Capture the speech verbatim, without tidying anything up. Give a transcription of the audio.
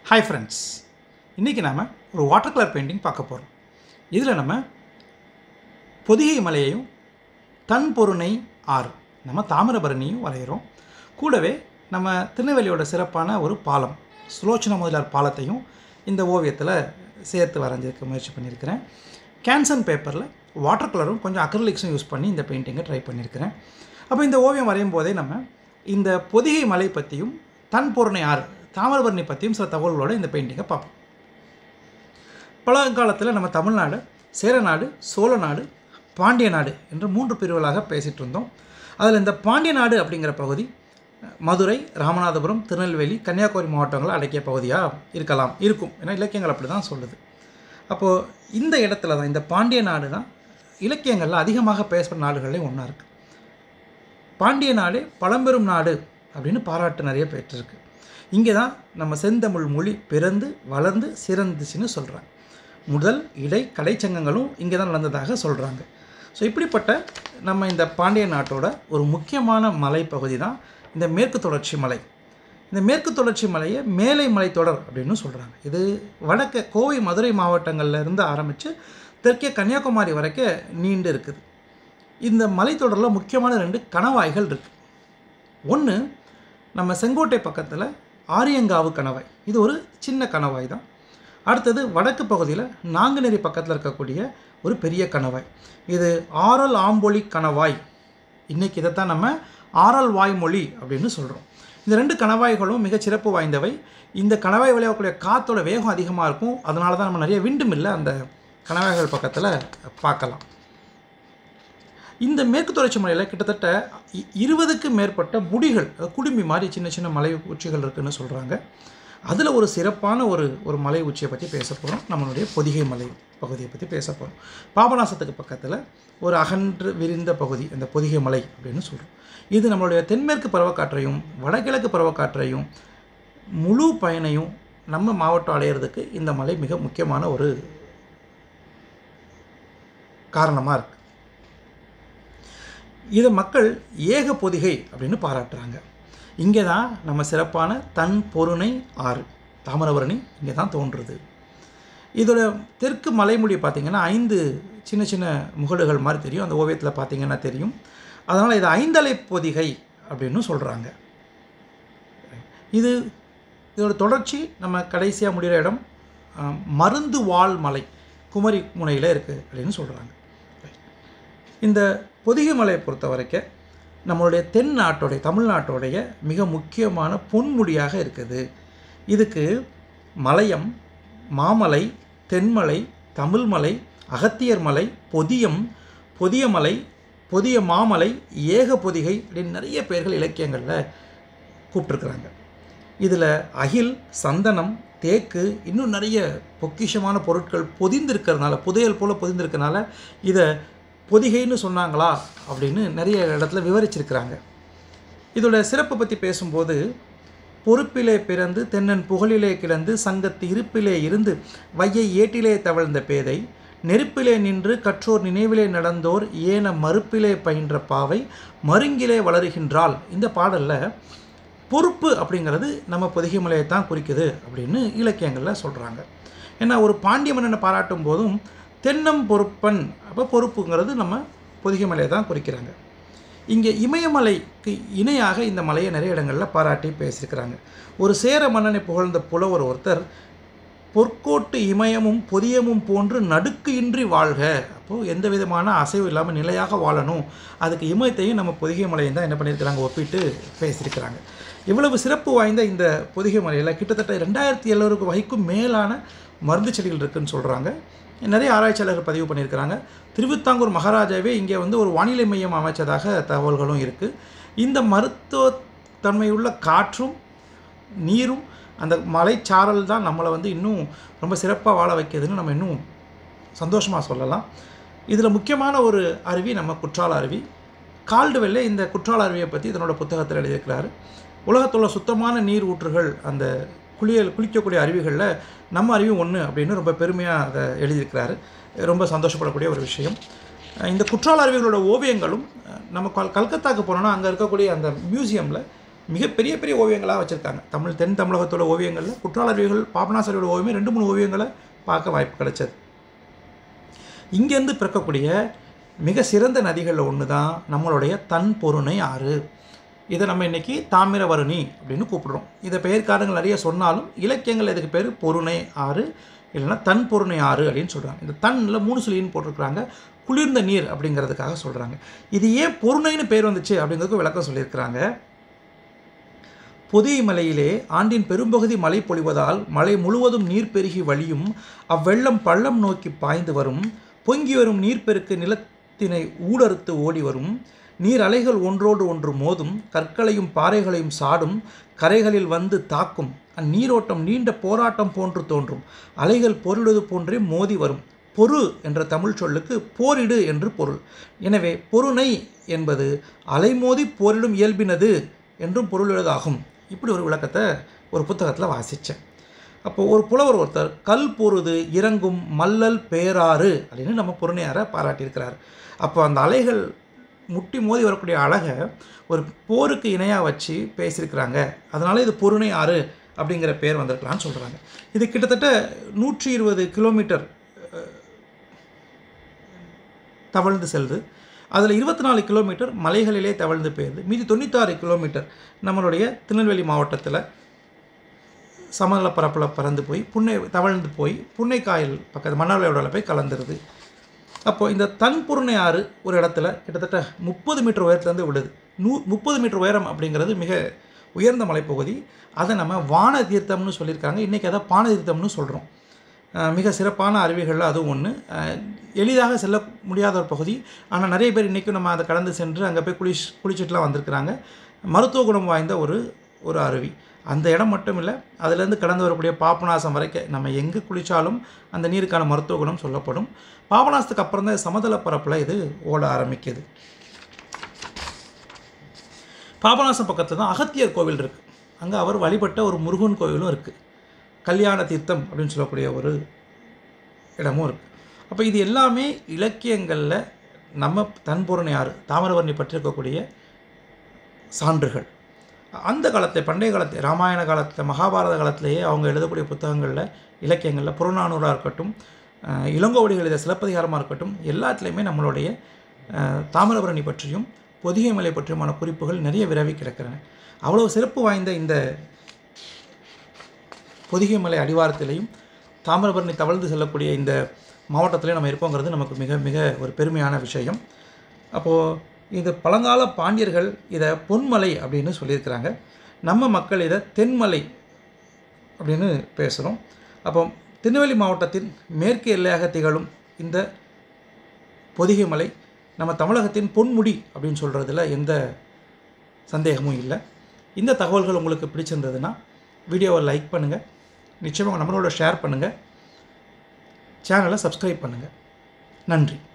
Hi friends, இன்றைக்கி நாம் ஒரு வாட்டர் கலர் பெயிண்டிங் பார்க்க போகிறோம். இதில் நம்ம பொதிகை மலையையும் தன் பொருணை ஆறு நம்ம தாமிரபரணியும் வரைகிறோம். கூடவே நம்ம திருநெல்வேலியோட சிறப்பான ஒரு பாலம் சுலோச்சன முதலியார் பாலத்தையும் இந்த ஓவியத்தில் சேர்த்து வரைஞ்சிருக்க முயற்சி பண்ணியிருக்கிறேன். கேன்சன் பேப்பரில் வாட்டர் கலரும் கொஞ்சம் அக்ரிலிக்ஸும் யூஸ் பண்ணி இந்த பெயிண்டிங்கை ட்ரை பண்ணியிருக்கிறேன். அப்போ இந்த ஓவியம் வரையும் போதே நம்ம இந்த பொதிகை மலை பற்றியும் தன் பொருணை ஆறு தாமிரபரணி பற்றியும் சில தகவல்களோடு இந்த பெயிண்டிங்கை பார்ப்போம். பழங்காலத்தில் நம்ம தமிழ்நாடு, சேரநாடு, சோழ நாடு, பாண்டிய நாடு என்று மூன்று பிரிவுகளாக பேசிகிட்டு இருந்தோம். அதில் இந்த பாண்டிய நாடு அப்படிங்கிற பகுதி மதுரை, ராமநாதபுரம், திருநெல்வேலி, கன்னியாகுமரி மாவட்டங்களை அடக்கிய பகுதியாக இருக்கலாம் இருக்கும். ஏன்னா இலக்கியங்கள் அப்படி தான் சொல்லுது. அப்போது இந்த இடத்துல தான் இந்த பாண்டிய நாடு தான் இலக்கியங்களில் அதிகமாக பேசப்படுற நாடுகளே ஒன்றா இருக்குது. பாண்டிய நாடு பழம்பெரும் நாடு அப்படின்னு பாராட்டு நிறைய பெற்றிருக்கு. இங்கே தான் நம்ம செந்தமிழ் மொழி பிறந்து வளர்ந்து சிறந்துச்சுன்னு சொல்கிறாங்க. முதல் இடை கலைச்சங்கங்களும் இங்கே தான் நடந்ததாக சொல்கிறாங்க. ஸோ இப்படிப்பட்ட நம்ம இந்த பாண்டிய நாட்டோட ஒரு முக்கியமான மலைப்பகுதி தான் இந்த மேற்கு தொடர்ச்சி மலை. இந்த மேற்கு தொடர்ச்சி மலையை மேலை மலைத்தொடர் அப்படின்னு சொல்கிறாங்க. இது வடக்கு கோவை, மதுரை மாவட்டங்களில் இருந்து ஆரம்பித்து தெற்கே கன்னியாகுமரி வரைக்கும் நீண்டு இருக்குது. இந்த மலைத்தொடரில் முக்கியமான ரெண்டு கணவாய்கள் இருக்குது. ஒன்று நம்ம செங்கோட்டை பக்கத்தில் ஆரியங்காவு கணவாய், இது ஒரு சின்ன கணவாய் தான். அடுத்தது வடக்கு பகுதியில் நாங்குநேரி பக்கத்தில் இருக்கக்கூடிய ஒரு பெரிய கணவாய், இது ஆரல் ஆம்பொலி கணவாய். இன்றைக்கி இதைத்தான் நம்ம ஆரல் வாய்மொழி அப்படின்னு சொல்கிறோம். இந்த ரெண்டு கணவாய்களும் மிக சிறப்பு வாய்ந்தவை. இந்த கணவாய் விளையாடக்கூடிய காற்றோட வேகம் அதிகமாக இருக்கும். அதனால தான் நம்ம நிறைய விண்டு மில்லை அந்த கணவாய்கள் பக்கத்தில் பார்க்கலாம். இந்த மேற்கு தொடர்ச்சி மலையில் கிட்டத்தட்ட இருபதுக்கு மேற்பட்ட முடிகள், குடுமி மாதிரி சின்ன சின்ன மலை உச்சிகள் இருக்குதுன்னு சொல்கிறாங்க. அதில் ஒரு சிறப்பான ஒரு ஒரு மலை உச்சியை பற்றி பேச போகிறோம். நம்மளுடைய பொதிகை மலை பகுதியை பற்றி பேச போகிறோம். பாபநாசத்துக்கு பக்கத்தில் ஒரு அகன்று விரிந்த பகுதி அந்த பொதிகை மலை அப்படின்னு சொல்கிறோம். இது நம்மளுடைய தென்மேற்கு பருவக்காற்றையும் வடகிழக்கு பருவக்காற்றையும் முழு பயனையும் நம்ம மாவட்டம் அடையிறதுக்கு இந்த மலை மிக முக்கியமான ஒரு காரணமாக இருக்குது. இதை மக்கள் ஏக பொதிகை அப்படின்னு பாராட்டுறாங்க. இங்கே தான் நம்ம சிறப்பான தன் பொருணை ஆறு தாமிரபரணி இங்கே தான் தோன்றுறது. இதோட தெற்கு மலைமொழி பார்த்திங்கன்னா ஐந்து சின்ன சின்ன முகடுகள் மாதிரி தெரியும். அந்த ஓவியத்தில் பார்த்திங்கன்னா தெரியும். அதனால் இது ஐந்தலை பொதிகை அப்படின்னு சொல்கிறாங்க. இது இதோட தொடர்ச்சி நம்ம கடைசியாக முடிகிற இடம் மருந்து வாழ் மலை குமரி முனையில் இருக்குது அப்படின்னு சொல்கிறாங்க. இந்த பொதிகை மலையை பொறுத்த வரைக்கும் நம்மளுடைய தென் நாட்டோடைய தமிழ்நாட்டோடைய மிக முக்கியமான பொன்முடியாக இருக்குது. இதுக்கு மலையம், மாமலை, தென்மலை, தமிழ்மலை, அகத்தியர் மலை, பொதியம், பொதிய மலை, பொதிய மாமலை, ஏக பொதிகை அப்படின்னு நிறைய பெயர்கள் இலக்கியங்களில் கூப்பிட்டுருக்குறாங்க. இதில் அகில், சந்தனம், தேக்கு, இன்னும் நிறைய பொக்கிஷமான பொருட்கள் பொதிந்திருக்கிறதுனால, புதையல் போல் பொதிந்திருக்கிறதுனால இதை பொதிகைன்னு சொன்னாங்களா அப்படின்னு நிறைய இடத்துல விவரிச்சிருக்கிறாங்க. இதோட சிறப்பை பற்றி பேசும்போது, பொறுப்பிலே பிறந்து தென்னன் புகழிலே கிடந்து சங்கத்து இருப்பிலே இருந்து வையை ஏட்டிலே தவழ்ந்த பேதை நெருப்பிலே நின்று கற்றோர் நினைவிலே நடந்தோர் ஏன மறுப்பிலே பயின்ற பாவை மருங்கிலே வளருகின்றாள். இந்த பாடலில் பொறுப்பு அப்படிங்கிறது நம்ம பொதிகை மலையை தான் குறிக்குது அப்படின்னு இலக்கியங்களில் சொல்கிறாங்க. ஏன்னா ஒரு பாண்டிய மன்னனை பாராட்டும் போதும் தென்னம் பொறுப்பன், அப்போ பொறுப்புங்கிறது நம்ம பொதிகை மலையை தான் குறிக்கிறாங்க. இங்கே இமயமலைக்கு இணையாக இந்த மலையை நிறைய இடங்களில் பாராட்டி பேசியிருக்கிறாங்க. ஒரு சேர மன்னனை புகழ்ந்த புலவர் ஒருத்தர் பொற்கோட்டு இமயமும் பொதியமும் போன்று நடுக்கு இன்றி வாழ்க, அப்போது எந்த விதமான அசைவு இல்லாமல் நிலையாக வாழணும், அதுக்கு இமயத்தையும் நம்ம பொதிகை மலையும் தான் என்ன பண்ணியிருக்கிறாங்க ஒப்பிட்டு பேசியிருக்கிறாங்க. இவ்வளவு சிறப்பு வாய்ந்த இந்த பொதிகை மலையில் கிட்டத்தட்ட ரெண்டாயிரத்தி எழுநூறுக்கு வகைக்கும் மேலான மருந்து செடிகள் இருக்குதுன்னு சொல்கிறாங்க. நிறைய ஆராய்ச்சியாளர்கள் பதிவு பண்ணியிருக்கிறாங்க. திருவிதாங்கூர் மகாராஜாவே இங்கே வந்து ஒரு வானிலை மையம் அமைச்சதாக தகவல்களும் இருக்குது. இந்த மருத்துவத்தன்மையுள்ள காற்றும் நீரும் அந்த மலைச்சாரல் தான் நம்மளை வந்து இன்னும் ரொம்ப சிறப்பாக வாழ வைக்கிறதுன்னு நம்ம இன்னும் சந்தோஷமாக சொல்லலாம். இதில் முக்கியமான ஒரு அருவி நம்ம குற்றால அருவி. கால்டுவெல்லே இந்த குற்றால அருவியை பற்றி இதனோட புத்தகத்தில் எழுதியிருக்கிறாரு. உலகத்தோட சுத்தமான நீர் ஊற்றுகள் அந்த குளியல் குளிக்கக்கூடிய அருவிகளில் நம்ம அருவியும் ஒன்று அப்படின்னு ரொம்ப பெருமையாக அதை எழுதியிருக்கிறாரு. ரொம்ப சந்தோஷப்படக்கூடிய ஒரு விஷயம். இந்த குற்றால அருவிகளோட ஓவியங்களும் நம்ம கல் கல்கத்தாவுக்கு போனோன்னா அங்கே இருக்கக்கூடிய அந்த மியூசியமில் மிகப்பெரிய பெரிய ஓவியங்களாக வச்சுருக்காங்க. தமிழ் தென் தமிழகத்தோட ஓவியங்களில் குற்றாலருவிகள் பாபநாசரியோட ஓவியமே ரெண்டு மூணு ஓவியங்களை பார்க்க வாய்ப்பு கிடைச்சது. இங்கேருந்து பிறக்கக்கூடிய மிக சிறந்த நதிகளில் ஒன்று தான் நம்மளுடைய தன்பொருணை ஆறு. இதை நம்ம இன்றைக்கி தாமிரபரணி அப்படின்னு கூப்பிடுறோம். இதை பெயர்க்காரங்கள் நிறைய சொன்னாலும் இலக்கியங்கள் இதுக்கு பேர் பொருணை ஆறு இல்லைன்னா தன்பொருணை ஆறு அப்படின்னு சொல்கிறாங்க. இந்த தன்னில் மூணு சொல்லின்னு போட்டிருக்கிறாங்க. குளிர்ந்த நீர் அப்படிங்கிறதுக்காக சொல்கிறாங்க. இது ஏன் பொருணைன்னு பேர் வந்துச்சு அப்படிங்கிறதுக்கு விளக்கம் சொல்லியிருக்கிறாங்க. பொதிகை மலையிலே ஆண்டின் பெரும்பகுதி மழை பொழிவதால் மழை முழுவதும் நீர் பெருகி வழியும் அவ்வெள்ளம் பள்ளம் நோக்கி பாய்ந்து வரும். பொங்கி வரும் நீர்ப்பெருக்கு நிலத்தினை ஊடறுத்து ஓடி வரும். நீர் அலைகள் ஒன்றோடு ஒன்று மோதும். கற்களையும் பாறைகளையும் சாடும். கரைகளில் வந்து தாக்கும். அந்நீரோட்டம் நீண்ட போராட்டம் போன்று தோன்றும். அலைகள் பொருளுது போன்றே மோதி வரும். பொரு என்ற தமிழ் சொல்லுக்கு போரிடு என்று பொருள். எனவே பொருணை என்பது அலைமோதி போரிடும் இயல்பினது என்றும் பொருளுள்ளதாகும். இப்படி ஒரு விளக்கத்தை ஒரு புத்தகத்தில் வாசித்தேன். அப்போது ஒரு புலவர் ஒருத்தர் கல் பொருது இறங்கும் மல்லல் பேராறு அப்படின்னு நம்ம பொருணையாரை பாராட்டியிருக்கிறார். அப்போ அந்த அலைகள் முட்டி மோதி வரக்கூடிய அழகை ஒரு போருக்கு இணையாக வச்சு பேசியிருக்கிறாங்க. அதனால் இது பொருணை ஆறு அப்படிங்கிற பேர் வந்திருக்கலான்னு சொல்கிறாங்க. இது கிட்டத்தட்ட நூற்றி இருபது கிலோமீட்டர் தவழ்ந்து செல்லுது. அதில் இருபத்தி நாலு கிலோமீட்டர் மலைகளிலே தவழ்ந்து போயிருது. மீதி தொண்ணூத்தாறு கிலோமீட்டர் நம்மளுடைய திருநெல்வேலி மாவட்டத்தில் சமநல பரப்பில் பறந்து போய் புன்னை தவழ்ந்து போய் புன்னைக்காயல் பக்கத்து மன்னார்வளையோட போய் கலந்துருது. அப்போது இந்த தன்பொருணை ஆறு ஒரு இடத்துல கிட்டத்தட்ட முப்பது மீட்டர் உயரத்துலேருந்து விழுது. நூ முப்பது மீட்டர் உயரம் அப்படிங்கிறது மிக உயர்ந்த மலைப்பகுதி. அதை நம்ம வான தீர்த்தம்னு சொல்லியிருக்காங்க. இன்றைக்கி அதை பான தீர்த்தம்னு சொல்கிறோம். மிக சிறப்பான அருவிகளில் அதுவும் ஒன்று. எளிதாக செல்ல முடியாத ஒரு பகுதி. ஆனால் நிறைய பேர் இன்றைக்கும் நம்ம அதை கடந்து சென்று அங்கே போய் குளிச் குளிச்சுட்டுலாம் வந்திருக்கிறாங்க. மருத்துவ குணம் வாய்ந்த ஒரு ஒரு அருவி. அந்த இடம் மட்டும் இல்லை, அதிலேருந்து கடந்து வரக்கூடிய பாபநாசம் வரைக்கும் நம்ம எங்கே குளித்தாலும் அந்த நீருக்கான மருத்துவ குணம் சொல்லப்படும். பாபநாசத்துக்கு அப்புறம் தான் சமதள பரப்பில் இது ஓட ஆரம்பிக்குது. பாபநாசம் பக்கத்தில் தான் அகத்தியர் கோவில் இருக்குது. அங்கே அவர் வழிபட்ட ஒரு முருகன் கோவிலும் இருக்குது. கல்யாண தீர்த்தம் அப்படின்னு சொல்லக்கூடிய ஒரு இடமும் இருக்குது. அப்போ இது எல்லாமே இலக்கியங்களில் நம்ம தன்பொருணை ஆறு தாமிரபரணி பற்றி இருக்கக்கூடிய சான்றுகள். அந்த காலத்தில் பண்டைய காலத்தில் ராமாயண காலத்தில் மகாபாரத காலத்திலேயே அவங்க எழுதக்கூடிய புத்தகங்களில் இலக்கியங்களில் புறநானூறாக இருக்கட்டும், இளங்கோவடிகள் எழுதிய சிலப்பதிகாரமாக இருக்கட்டும், எல்லாத்துலேயுமே நம்மளுடைய தாமிரபரணி பற்றியும் பொதிகை மலை பற்றியுமான குறிப்புகள் நிறைய விரவி கிடக்கிறன. அவ்வளோ சிறப்பு வாய்ந்த இந்த பொதிகை மலை அடிவாரத்திலையும் தாமிரபரணி தவழ்ந்து செல்லக்கூடிய இந்த மாவட்டத்திலே நம்ம இருக்கோங்கிறது நமக்கு மிக மிக ஒரு பெருமையான விஷயம். அப்போது இது பழங்கால பாண்டியர்கள் இதை பொன்மலை அப்படின்னு சொல்லியிருக்கிறாங்க. நம்ம மக்கள் இதை தென்மலை அப்படின்னு பேசுகிறோம். அப்போ திருநெல்வேலி மாவட்டத்தின் மேற்கு எல்லையாக திகழும் இந்த பொதிகை மலை நம்ம தமிழகத்தின் பொன்முடி அப்படின்னு சொல்கிறதுல எந்த சந்தேகமும் இல்லை. இந்த தகவல்கள் உங்களுக்கு பிடிச்சிருந்ததுன்னா வீடியோவை லைக் பண்ணுங்கள், நிச்சயமாக நம்மளோட ஷேர் பண்ணுங்கள், சேனலை சப்ஸ்கிரைப் பண்ணுங்கள். நன்றி.